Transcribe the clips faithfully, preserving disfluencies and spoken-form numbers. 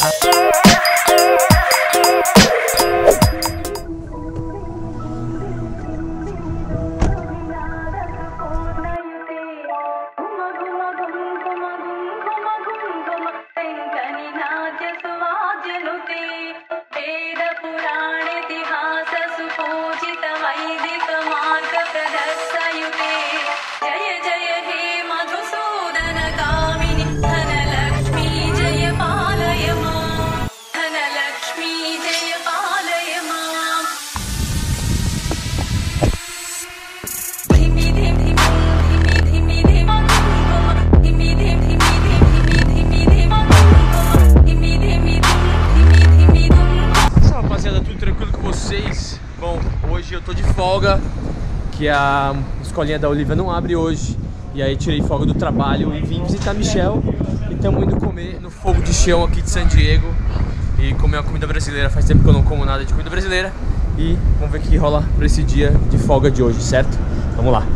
Bom, hoje eu tô de folga, que a escolinha da Olivia não abre hoje. E aí tirei folga do trabalho e vim visitar a Michelle. E estamos indo comer no fogo de chão aqui de San Diego. E comer uma comida brasileira, faz tempo que eu não como nada de comida brasileira. E vamos ver o que rola pra esse dia de folga de hoje, certo? Vamos lá!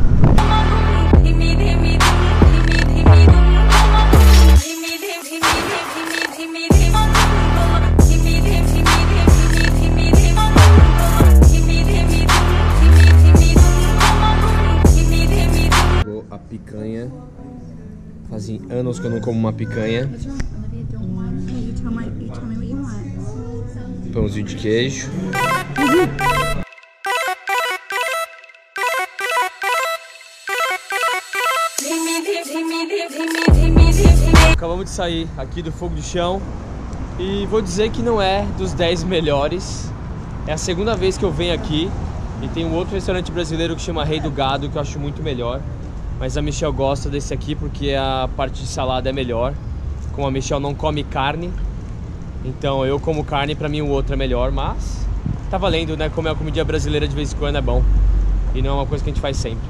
A picanha. Fazem anos que eu não como uma picanha. Pãozinho de queijo. Acabamos de sair aqui do fogo de chão e vou dizer que não é dos dez melhores. É a segunda vez que eu venho aqui e tem um outro restaurante brasileiro que chama Rei do Gado, que eu acho muito melhor. Mas a Michelle gosta desse aqui porque a parte de salada é melhor. Como a Michelle não come carne, então eu como carne, pra mim o outro é melhor. Mas tá valendo, né? Comer uma comida brasileira de vez em quando é bom. E não é uma coisa que a gente faz sempre.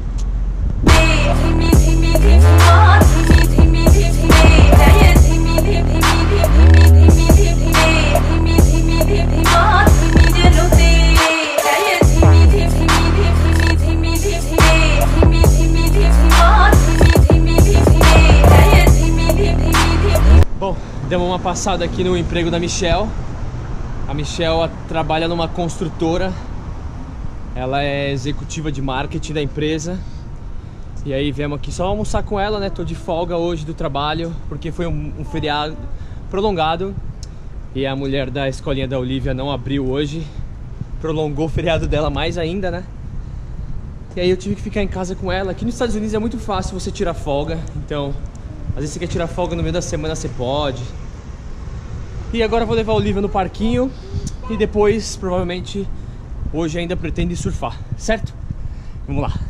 Bom, demos uma passada aqui no emprego da Michelle. A Michelle trabalha numa construtora. Ela é executiva de marketing da empresa. E aí viemos aqui só almoçar com ela, né? Tô de folga hoje do trabalho, porque foi um, um feriado prolongado. E a mulher da escolinha da Olivia não abriu hoje. Prolongou o feriado dela mais ainda, né? E aí eu tive que ficar em casa com ela. Aqui nos Estados Unidos é muito fácil você tirar folga. Então, às vezes você quer tirar folga no meio da semana, você pode. E agora eu vou levar a Olivia no parquinho. E depois, provavelmente, hoje ainda pretendo ir surfar, certo? Vamos lá.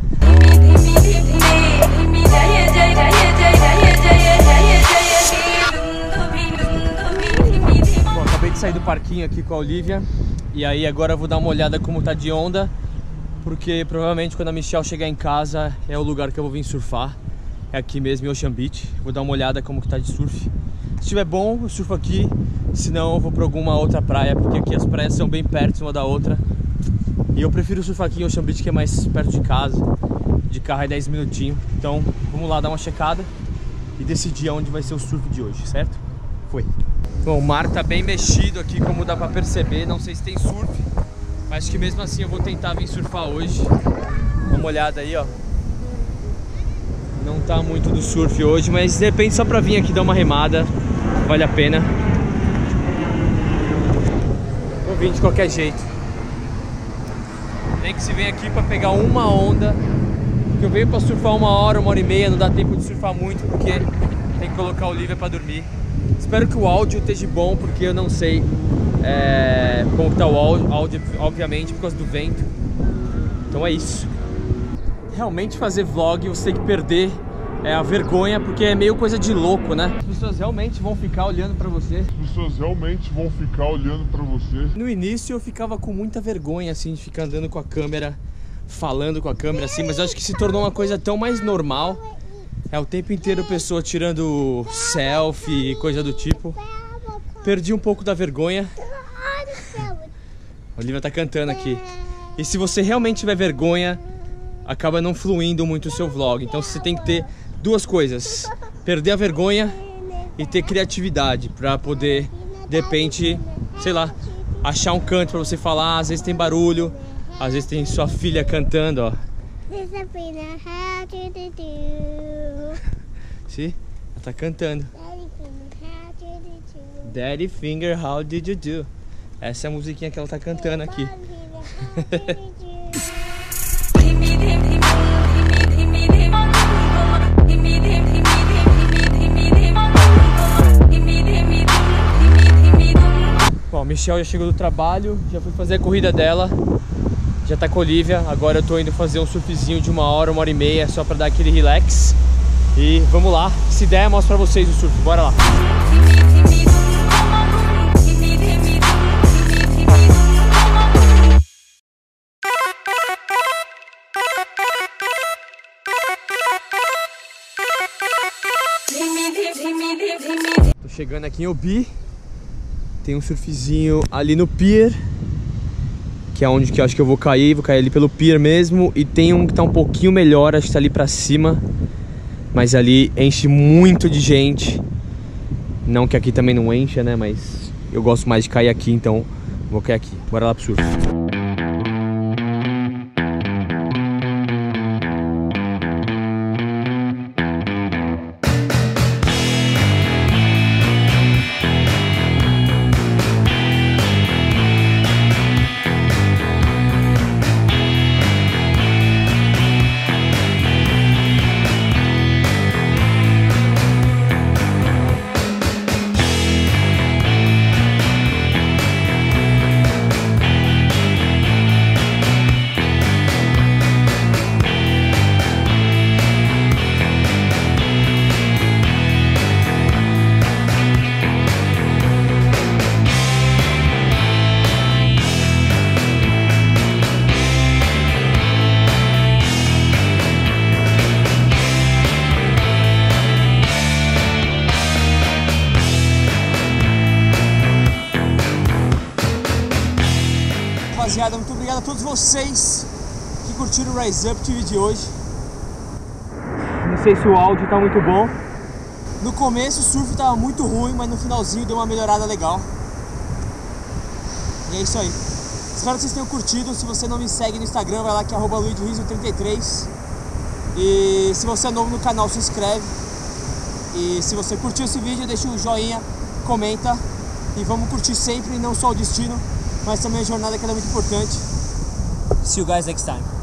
Bom, acabei de sair do parquinho aqui com a Olivia. E aí agora eu vou dar uma olhada como tá de onda, porque provavelmente quando a Michelle chegar em casa é o lugar que eu vou vir surfar. É aqui mesmo em Ocean Beach. Vou dar uma olhada como que tá de surf. Se estiver bom, eu surfo aqui. Se não, eu vou pra alguma outra praia, porque aqui as praias são bem perto uma da outra. E eu prefiro surfar aqui em Ocean Beach, que é mais perto de casa. De carro é dez minutinhos. Então vamos lá dar uma checada e decidir onde vai ser o surf de hoje, certo? Foi. Bom, o mar tá bem mexido aqui, como dá pra perceber. Não sei se tem surf, mas que mesmo assim eu vou tentar vir surfar hoje. Dá uma olhada aí, ó. Não tá muito do surf hoje, mas de repente só pra vir aqui dar uma remada vale a pena. Vou vir de qualquer jeito. Nem que se vem aqui pra pegar uma onda. Porque eu venho pra surfar uma hora, uma hora e meia. Não dá tempo de surfar muito porque tem que colocar a Olivia pra dormir. Espero que o áudio esteja bom, porque eu não sei é, como tá o áudio, obviamente, por causa do vento. Então é isso. Realmente fazer vlog você tem que perder é, a vergonha, porque é meio coisa de louco, né? As pessoas realmente vão ficar olhando pra você. As pessoas realmente vão ficar olhando pra você. No início eu ficava com muita vergonha, assim, de ficar andando com a câmera, falando com a câmera, assim, mas eu acho que se tornou uma coisa tão mais normal. É o tempo inteiro pessoa tirando selfie e coisa do tipo. Perdi um pouco da vergonha. A Olivia tá cantando aqui. E se você realmente tiver vergonha, acaba não fluindo muito o seu vlog. Então você tem que ter duas coisas: perder a vergonha e ter criatividade para poder de repente, sei lá, achar um canto pra você falar. Às vezes tem barulho, às vezes tem sua filha cantando, ó. Sim, ela tá cantando. Daddy Finger, how did you do? Essa é a musiquinha que ela tá cantando aqui. Bom, Michelle já chegou do trabalho, já foi fazer a corrida dela, já tá com a Olivia. Agora eu tô indo fazer um surfzinho de uma hora, uma hora e meia, só pra dar aquele relax. E vamos lá, se der eu mostro pra vocês o surf, bora lá. Tô chegando aqui em Obi. Tem um surfzinho ali no pier, que é onde que eu acho que eu vou cair. Vou cair ali pelo pier mesmo. E tem um que tá um pouquinho melhor, acho que tá ali pra cima, mas ali enche muito de gente. Não que aqui também não encha, né? Mas eu gosto mais de cair aqui, então vou cair aqui. Bora lá pro surf. Rapaziada, muito obrigado a todos vocês que curtiram o Rise Up T V de hoje. Não sei se o áudio tá muito bom. No começo o surf tava muito ruim, mas no finalzinho deu uma melhorada legal. E é isso aí. Espero que vocês tenham curtido. Se você não me segue no Instagram, vai lá que é arroba luiz riso trinta e três. E se você é novo no canal, se inscreve. E se você curtiu esse vídeo, deixa um joinha, comenta. E vamos curtir sempre, não só o destino, mas também a jornada, que é muito importante. See you guys next time.